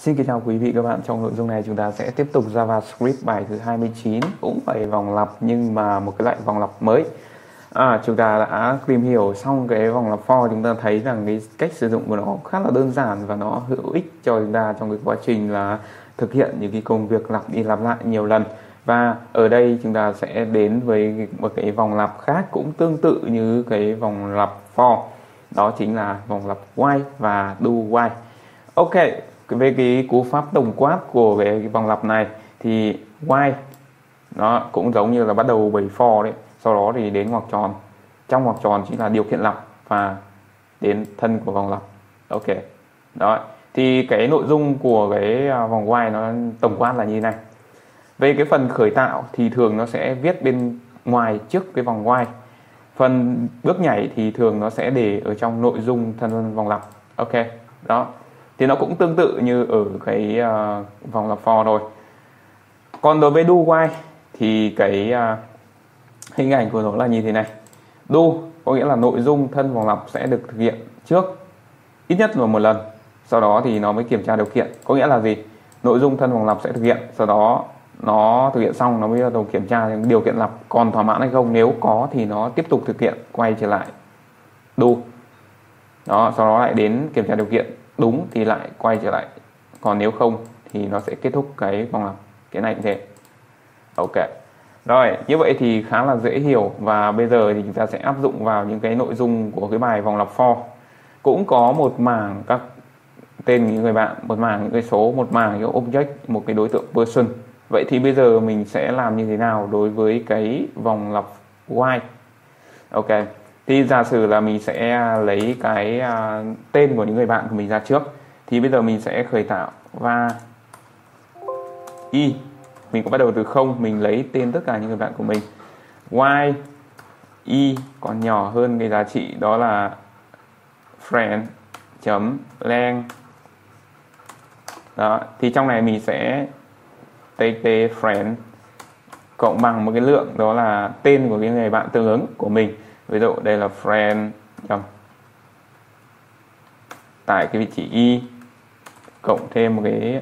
Xin kính chào quý vị các bạn. Trong nội dung này chúng ta sẽ tiếp tục JavaScript bài thứ 29, cũng phải vòng lặp nhưng mà một cái loại vòng lặp mới. Chúng ta đã tìm hiểu xong cái vòng lặp for, chúng ta thấy rằng cái cách sử dụng của nó khá là đơn giản và nó hữu ích cho chúng ta trong cái quá trình là thực hiện những cái công việc lặp đi lặp lại nhiều lần. Và ở đây chúng ta sẽ đến với một cái vòng lặp khác cũng tương tự như cái vòng lặp for, đó chính là vòng lặp while và do while. Ok, về cái cú pháp tổng quát của cái vòng lặp này thì while nó cũng giống như là bắt đầu bởi for đấy, sau đó thì đến ngoặc tròn, trong ngoặc tròn chính là điều kiện lặp và đến thân của vòng lặp. Ok, đó thì cái nội dung của cái vòng while nó tổng quát là như thế này. Về cái phần khởi tạo thì thường nó sẽ viết bên ngoài trước cái vòng while. Phần bước nhảy thì thường nó sẽ để ở trong nội dung thân vòng lặp. Ok, đó thì nó cũng tương tự như ở cái vòng lặp for rồi. Còn đối với do while thì cái hình ảnh của nó là như thế này. Do có nghĩa là nội dung thân vòng lặp sẽ được thực hiện trước ít nhất là một lần, sau đó thì nó mới kiểm tra điều kiện. Có nghĩa là gì? Nội dung thân vòng lặp sẽ thực hiện, sau đó nó thực hiện xong nó mới bắt đầu kiểm tra điều kiện lặp còn thỏa mãn hay không. Nếu có thì nó tiếp tục thực hiện, quay trở lại do. Đó, sau đó lại đến kiểm tra điều kiện đúng thì lại quay trở lại, còn nếu không thì nó sẽ kết thúc cái vòng lặp. Cái này cũng thế. Ok, rồi như vậy thì khá là dễ hiểu. Và bây giờ thì chúng ta sẽ áp dụng vào những cái nội dung của cái bài vòng lặp for. Cũng có một mảng các tên những người bạn, một mảng những cái số, một mảng những object, một cái đối tượng person. Vậy thì bây giờ mình sẽ làm như thế nào đối với cái vòng lặp while? Ok, thì giả sử là mình sẽ lấy cái tên của những người bạn của mình ra trước. Thì bây giờ mình sẽ khởi tạo và y, mình cũng bắt đầu từ 0, mình lấy tên tất cả những người bạn của mình. While y còn nhỏ hơn cái giá trị đó là friend.length. Đó, thì trong này mình sẽ tt friend cộng bằng một cái lượng đó là tên của cái người bạn tương ứng của mình. Ví dụ đây là friend tại cái vị trí y cộng thêm một cái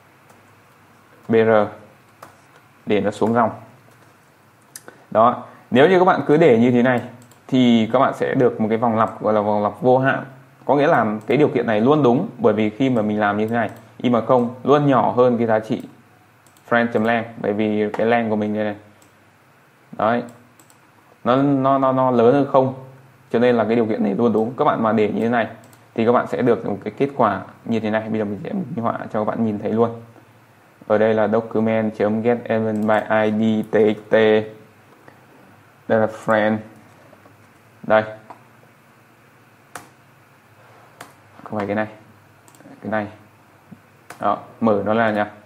br để nó xuống dòng. Đó, nếu như các bạn cứ để như thế này thì các bạn sẽ được một cái vòng lặp gọi là vòng lặp vô hạn. Có nghĩa là cái điều kiện này luôn đúng, bởi vì khi mà mình làm như thế này, y bằng 0 luôn nhỏ hơn cái giá trị friend.length, bởi vì cái length của mình này, đấy nó lớn hơn 0, cho nên là cái điều kiện này luôn đúng. Các bạn mà để như thế này thì các bạn sẽ được một cái kết quả như thế này. Bây giờ mình sẽ minh họa cho các bạn nhìn thấy luôn. Ở đây là document.get element by id txt, đây là friend, đây không phải cái này, đó, mở nó là nha.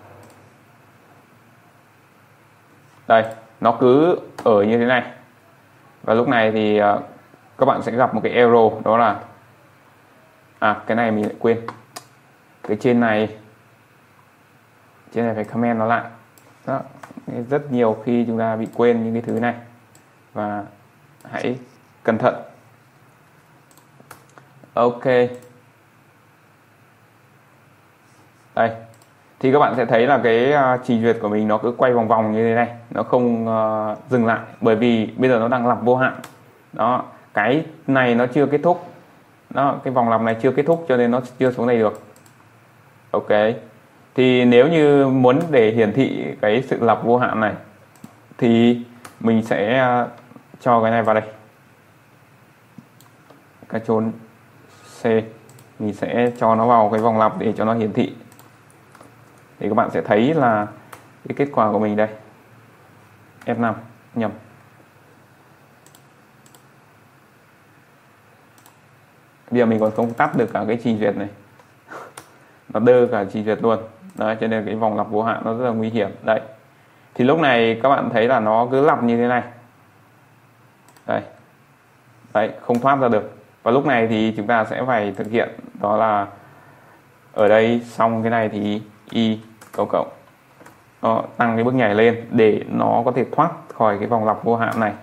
Đây, nó cứ ở như thế này. Và lúc này thì các bạn sẽ gặp một cái error, đó là cái này mình lại quên. Cái trên này phải comment nó lại. Đó, rất nhiều khi chúng ta bị quên những cái thứ này và hãy cẩn thận. Ok, đây thì các bạn sẽ thấy là cái trình duyệt của mình nó cứ quay vòng vòng như thế này, nó không dừng lại, bởi vì bây giờ nó đang lặp vô hạn. Đó, cái này nó chưa kết thúc, đó, cái vòng lặp này chưa kết thúc cho nên nó chưa xuống đây được. Ok, thì nếu như muốn để hiển thị cái sự lặp vô hạn này thì mình sẽ cho cái này vào đây, Ctrl C, mình sẽ cho nó vào cái vòng lặp để cho nó hiển thị. Thì các bạn sẽ thấy là cái kết quả của mình đây, F5 nhầm. Bây giờ mình còn không tắt được cả cái trình duyệt này, nó đơ cả trình duyệt luôn. Đấy, cho nên cái vòng lặp vô hạn nó rất là nguy hiểm. Đấy, thì lúc này các bạn thấy là nó cứ lặp như thế này. Đấy, không thoát ra được. Và lúc này thì chúng ta sẽ phải thực hiện, đó là ở đây xong cái này thì y cộng nó tăng cái bước nhảy lên để nó có thể thoát khỏi cái vòng lặp vô hạn này.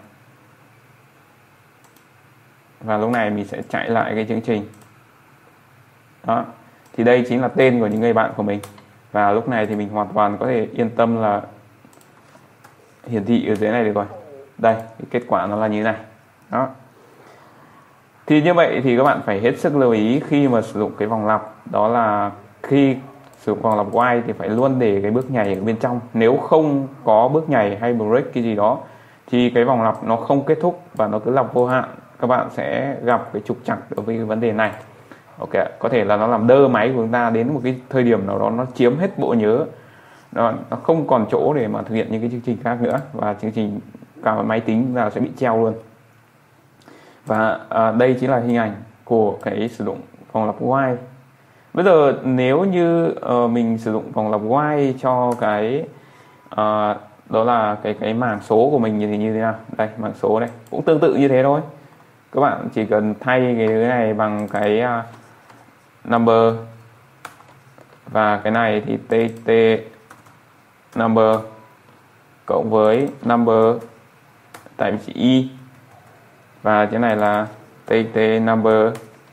Và lúc này mình sẽ chạy lại cái chương trình. Đó, Thì đây chính là tên của những người bạn của mình. Và lúc này thì mình hoàn toàn có thể yên tâm là hiển thị ở dưới này được rồi. Đây, cái kết quả nó là như thế này. Đó. Thì như vậy thì các bạn phải hết sức lưu ý khi mà sử dụng cái vòng lặp, đó là khi sử dụng vòng lặp while thì phải luôn để cái bước nhảy ở bên trong. Nếu không có bước nhảy hay break cái gì đó thì cái vòng lặp nó không kết thúc và nó cứ lặp vô hạn. Các bạn sẽ gặp cái trục trặc đối với cái vấn đề này. Ok, có thể là nó làm đơ máy của chúng ta đến một cái thời điểm nào đó, nó chiếm hết bộ nhớ, nó không còn chỗ để mà thực hiện những cái chương trình khác nữa, và chương trình cả máy tính là sẽ bị treo luôn. Và đây chính là hình ảnh của cái sử dụng vòng lặp while. Bây giờ nếu như mình sử dụng vòng lặp while cho cái đó là cái mảng số của mình như thế nào. Đây, mảng số này cũng tương tự như thế thôi. Các bạn chỉ cần thay cái này bằng cái number, và cái này thì tt number cộng với number tại vị trí y, và cái này là tt number.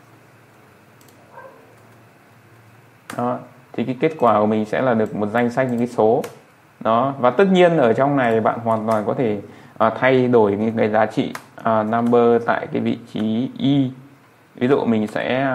Đó, thì cái kết quả của mình sẽ là được một danh sách những cái số đó. Và tất nhiên ở trong này bạn hoàn toàn có thể thay đổi những cái giá trị number tại cái vị trí y. Ví dụ mình sẽ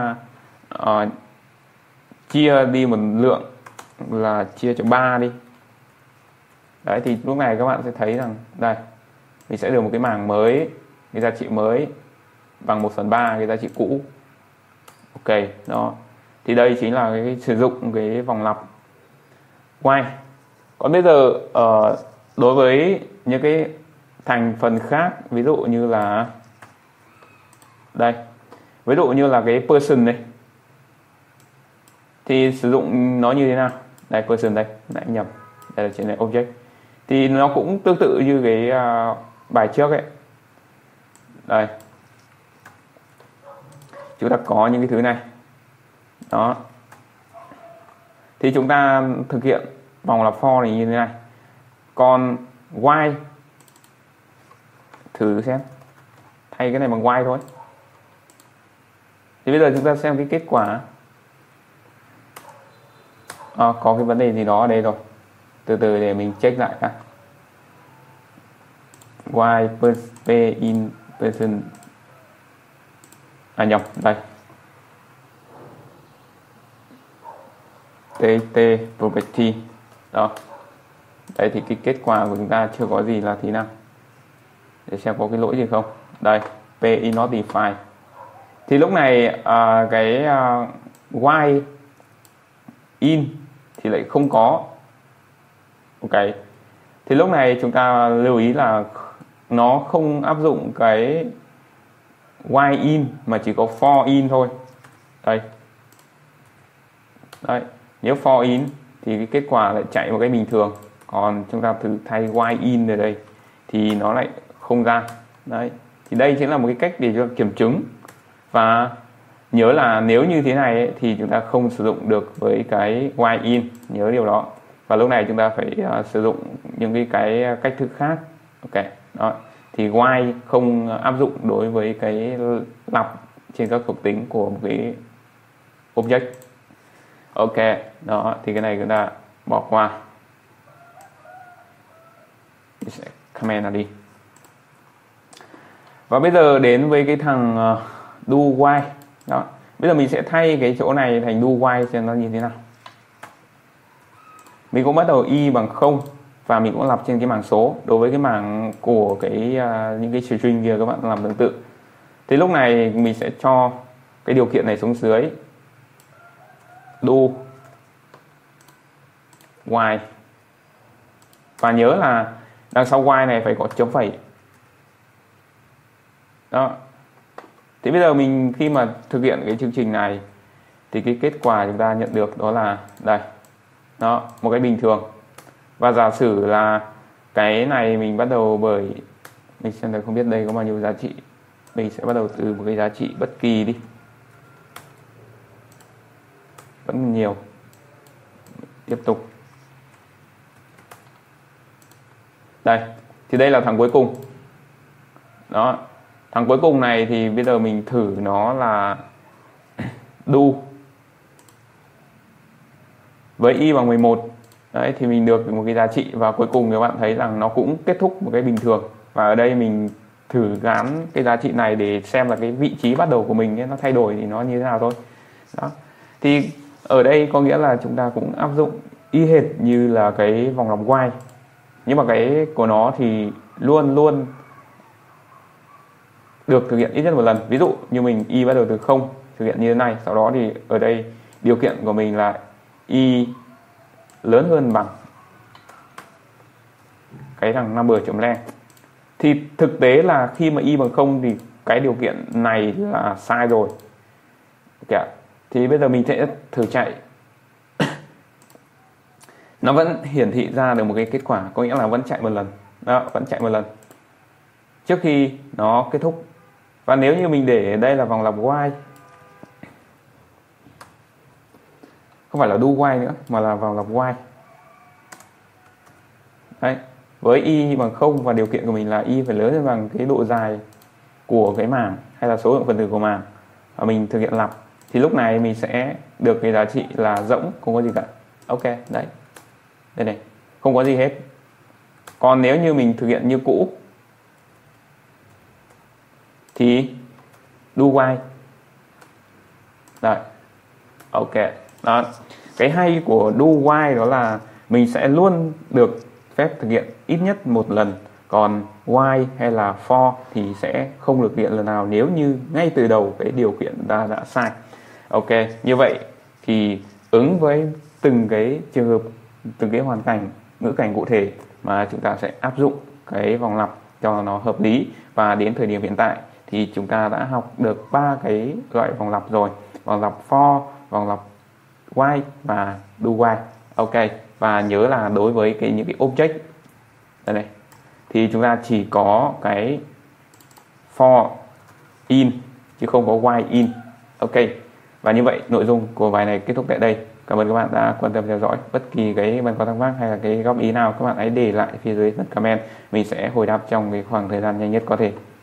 chia đi một lượng là chia cho 3 đi. Đấy, thì lúc này các bạn sẽ thấy rằng đây mình sẽ được một cái mảng mới, cái giá trị mới bằng 1/3 cái giá trị cũ. Ok, đó. Thì đây chính là cái sử dụng cái vòng lặp while. Còn bây giờ đối với những cái thành phần khác, ví dụ như là đây, ví dụ như là cái person này, thì sử dụng nó như thế nào? Đây, person đây, nãy nhầm, đây là trên này object. Thì nó cũng tương tự như cái bài trước ấy. Đây, chúng ta có những cái thứ này. Đó. Thì chúng ta thực hiện vòng lặp for này như thế này. Còn while, thử xem, thay cái này bằng while thôi. Thì bây giờ chúng ta xem cái kết quả. Có cái vấn đề gì đó ở đây rồi. Từ từ để mình check lại cả. While p in person, nhầm, đây, tt property. Đó, đây thì cái kết quả của chúng ta chưa có gì là thế nào, để xem có cái lỗi gì không. Đây, p in not defined. Thì lúc này cái while in thì lại không có. Ok, thì lúc này chúng ta lưu ý là nó không áp dụng cái while in mà chỉ có for in thôi. Đây, đấy, nếu for in thì cái kết quả lại chạy một cái bình thường, còn chúng ta thử thay while in ở đây thì nó lại không ra. Đấy, thì đây chính là một cái cách để cho kiểm chứng. Và nhớ là nếu như thế này ấy, thì chúng ta không sử dụng được với cái while in, nhớ điều đó. Và lúc này chúng ta phải sử dụng những cái cách thức khác. Ok, đó. Thì while không áp dụng đối với cái lặp trên các thuộc tính của một cái object. Ok, đó, thì cái này chúng ta bỏ qua. Mình sẽ comment nó đi. Và bây giờ đến với cái thằng do while. Đó, bây giờ mình sẽ thay cái chỗ này thành do while xem nó như thế nào. Mình cũng bắt đầu y bằng 0 và mình cũng lặp trên cái mảng số. Đối với cái mảng của cái những cái string kia các bạn làm tương tự. Thì lúc này mình sẽ cho cái điều kiện này xuống dưới. Do while. Và nhớ là đằng sau while này phải có chấm phẩy. Đó. Thì bây giờ mình khi mà thực hiện cái chương trình này thì cái kết quả chúng ta nhận được đó là đây. Đó, một cái bình thường. Và giả sử là cái này mình bắt đầu bởi, mình xem thấy không biết đây có bao nhiêu giá trị. Mình sẽ bắt đầu từ một cái giá trị bất kỳ đi. Vẫn nhiều. Tiếp tục. Đây, thì đây là thằng cuối cùng. Đó, thằng cuối cùng này thì bây giờ mình thử nó là do với y bằng 11 đấy thì mình được một cái giá trị, và cuối cùng các bạn thấy rằng nó cũng kết thúc một cái bình thường. Và ở đây mình thử gán cái giá trị này để xem là cái vị trí bắt đầu của mình ấy, nó thay đổi thì nó như thế nào thôi. Đó. Thì ở đây có nghĩa là chúng ta cũng áp dụng y hệt như là cái vòng lặp while, nhưng mà cái của nó thì luôn luôn được thực hiện ít nhất một lần. Ví dụ như mình y bắt đầu từ 0 thực hiện như thế này, sau đó thì ở đây điều kiện của mình là y lớn hơn bằng cái thằng number.length. Thì thực tế là khi mà y bằng 0 thì cái điều kiện này là sai rồi. Okay. Thì bây giờ mình sẽ thử chạy. Nó vẫn hiển thị ra được một cái kết quả, có nghĩa là vẫn chạy một lần. Đó, vẫn chạy một lần trước khi nó kết thúc. Và nếu như mình để đây là vòng lặp while, không phải là do while nữa mà là vòng lặp while. Đấy, với y bằng 0 và điều kiện của mình là y phải lớn hơn bằng cái độ dài của cái màng hay là số lượng phần tử của màng, và mình thực hiện lặp, thì lúc này mình sẽ được cái giá trị là rỗng, không có gì cả. Ok, đấy, đây này, không có gì hết. Còn nếu như mình thực hiện như cũ thì do while. Đấy, ok. Đó, cái hay của do while đó là mình sẽ luôn được phép thực hiện ít nhất một lần, còn while hay là for thì sẽ không được thực hiện lần nào nếu như ngay từ đầu cái điều kiện ta đã sai. Ok, như vậy thì ứng với từng cái trường hợp, từng cái hoàn cảnh, ngữ cảnh cụ thể mà chúng ta sẽ áp dụng cái vòng lặp cho nó hợp lý. Và đến thời điểm hiện tại thì chúng ta đã học được 3 cái loại vòng lặp rồi: vòng lặp for, vòng lặp while và do while. Ok, và nhớ là đối với những cái object đây này thì chúng ta chỉ có cái for in chứ không có while in. Ok, và như vậy nội dung của bài này kết thúc tại đây. Cảm ơn các bạn đã quan tâm theo dõi. Bất kỳ cái băn khoăn thắc mắc hay là cái góp ý nào các bạn hãy để lại phía dưới phần comment, mình sẽ hồi đáp trong cái khoảng thời gian nhanh nhất có thể.